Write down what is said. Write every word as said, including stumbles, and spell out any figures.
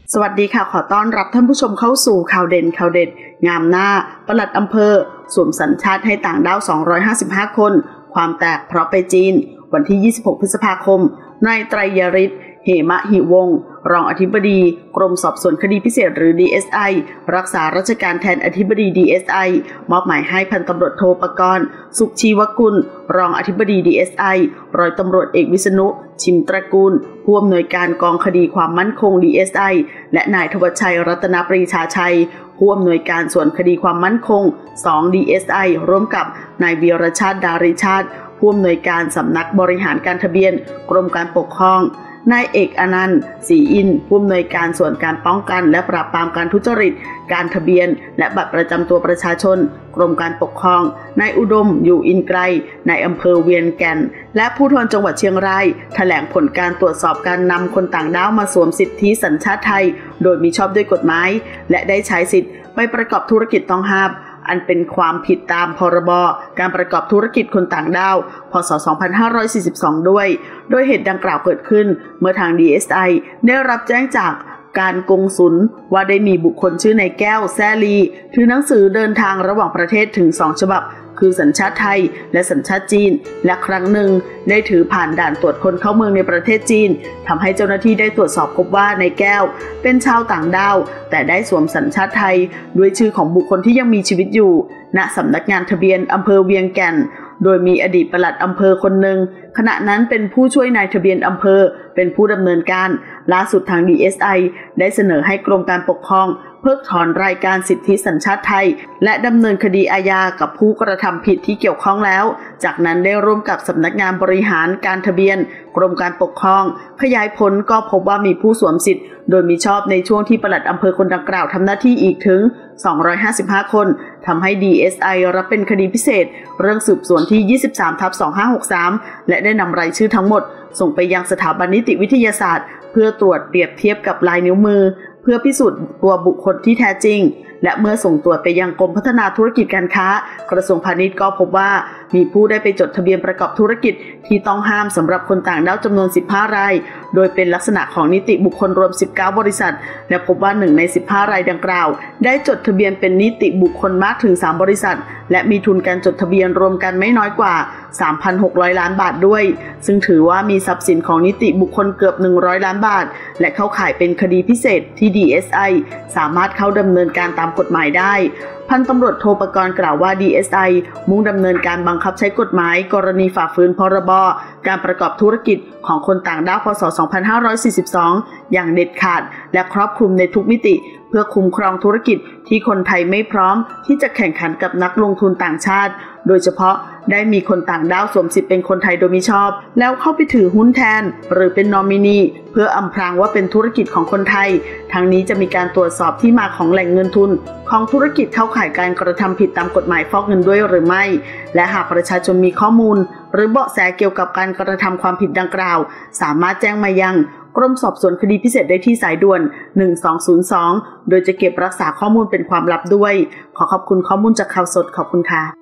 สวัสดีค่ะขอต้อนรับท่านผู้ชมเข้าสู่ข่าวเด่นข่าวเด็ดงามหน้าปลัดอำเภอสวมสัญชาติให้ต่างด้าวสองร้อยห้าสิบห้าคนความแตกเพราะไปจีนวันที่ยี่สิบหกพฤษภาคมนายไตรยฤทธิ์เหมะหิวงศ์รองอธิบดีกรมสอบสวนคดีพิเศษหรือ ดี เอส ไอ รักษาราชการแทนอธิบดี ดี เอส ไอ มอบหมายให้พันตำรวจโทปกรณ์สุขชีวกุลรองอธิบดี ดี เอส ไอ ร้อยตำรวจเอกวิษณุชิมตระกูลผู้อำนวยการกองคดีความมั่นคง ดี เอส ไอ และนายธวัชชัยรัตนปรีชาชัยผู้อำนวยการส่วนคดีความมั่นคง สอง ดี เอส ไอ ร่วมกับนายวีรชาติดาริชาติผู้อำนวยการสำนักบริหารการทะเบียนกรมการปกครองนายเอกอนันต์ศรีอินผู้อำนวยการส่วนการป้องกันและปราบปรามการทุจริตการทะเบียนและบัตรประจำตัวประชาชนกรมการปกครองนายอุดมอยู่อินไกรนายอำเภอเวียงแก่นและผู้แทนจังหวัดเชียงรายแถลงผลการตรวจสอบการนำคนต่างด้าวมาสวมสิทธิสัญชาติไทยโดยมีชอบด้วยกฎหมายและได้ใช้สิทธิ์ไปประกอบธุรกิจต้องห้ามอันเป็นความผิดตามพรบการประกอบธุรกิจคนต่างด้าวพ.ศ. สองพันห้าร้อยสี่สิบสองด้วยโดยเหตุดังกล่าวเกิดขึ้นเมื่อทาง ดี เอส ไอ ได้รับแจ้งจากการกงสุลว่าได้มีบุคคลชื่อนายแก้วแซ่ลีถือหนังสือเดินทางระหว่างประเทศถึงสองฉบับคือสัญชาติไทยและสัญชาติจีนและครั้งหนึ่งได้ถือผ่านด่านตรวจคนเข้าเมืองในประเทศจีนทำให้เจ้าหน้าที่ได้ตรวจสอบพบว่านายแก้วเป็นชาวต่างด้าวแต่ได้สวมสัญชาติไทยด้วยชื่อของบุคคลที่ยังมีชีวิตอยู่ณสำนักงานทะเบียนอำเภอเวียงแก่นโดยมีอดีตปลัดอำเภอคนหนึ่งขณะนั้นเป็นผู้ช่วยนายทะเบียนอำเภอเป็นผู้ดำเนินการล่าสุดทาง ดี เอส ไอ ได้เสนอให้กรมการปกครองเพิกถอนรายการสิทธิสัญชาติไทยและดำเนินคดีอาญากับผู้กระทำผิดที่เกี่ยวข้องแล้วจากนั้นได้ร่วมกับสำนักงานบริหารการทะเบียนกรมการปกครองขยายผลก็พบว่ามีผู้สวมสิทธิ์โดยมีชอบในช่วงที่ปลัดอำเภอคนดังกล่าวทำหน้าที่อีกถึงสองร้อยห้าสิบห้าคนทำให้ ดี เอส ไอ รับเป็นคดีพิเศษเรื่องสืบสวนที่ ยี่สิบสาม ทับ สองพันห้าร้อยหกสิบสาม และได้นำรายชื่อทั้งหมดส่งไปยังสถาบันนิติวิทยาศาสตร์เพื่อตรวจเปรียบเทียบกับลายนิ้วมือเพื่อพิสูจน์ตัวบุคคลที่แท้จริงและเมื่อส่งตรวจไปยังกรมพัฒนาธุรกิจการค้ากระทรวงพาณิชย์ก็พบว่ามีผู้ได้ไปจดทะเบียนประกอบธุรกิจที่ต้องห้ามสำหรับคนต่างด้าวจำนวนสิบห้ารายโดยเป็นลักษณะของนิติบุคคลรวมสิบเก้าบริษัทและพบว่าหนึ่งในสิบห้ารายดังกล่าวได้จดทะเบียนเป็นนิติบุคคลมากถึงสามบริษัทและมีทุนการจดทะเบียนรวมกันไม่น้อยกว่า สามพันหกร้อย ล้านบาทด้วยซึ่งถือว่ามีทรัพย์สินของนิติบุคคลเกือบหนึ่งร้อยล้านบาทและเข้าข่ายเป็นคดีพิเศษที่ ดี เอส ไอ สามารถเข้าดำเนินการตามกฎหมายได้พันตำรวจโทปกรณ์กล่าวว่า ดี เอส ไอ มุ่งดำเนินการบังคับใช้กฎหมายกรณีฝ่าฝืนพรบการประกอบธุรกิจของคนต่างด้าวพ.ศ. สองพันห้าร้อยสี่สิบสองอย่างเด็ดขาดและครอบคลุมในทุกมิติเพื่อคุ้มครองธุรกิจที่คนไทยไม่พร้อมที่จะแข่งขันกับนักลงทุนต่างชาติโดยเฉพาะได้มีคนต่างด้าวสวมสิทธิ์เป็นคนไทยโดยมิชอบแล้วเข้าไปถือหุ้นแทนหรือเป็นนอมินีเพื่ออำพรางว่าเป็นธุรกิจของคนไทยทั้งนี้จะมีการตรวจสอบที่มาของแหล่งเงินทุนของธุรกิจเข้าข่ายการกระทำผิดตามกฎหมายฟอกเงินด้วยหรือไม่และหากประชาชนมีข้อมูลหรือเบาะแสเกี่ยวกับการกระทำความผิดดังกล่าวสามารถแจ้งมายังกรมสอบสวนคดีพิเศษได้ที่สายด่วนหนึ่งสองศูนย์สองโดยจะเก็บรักษาข้อมูลเป็นความลับด้วยขอขอบคุณข้อมูลจากข่าวสดขอบคุณค่ะ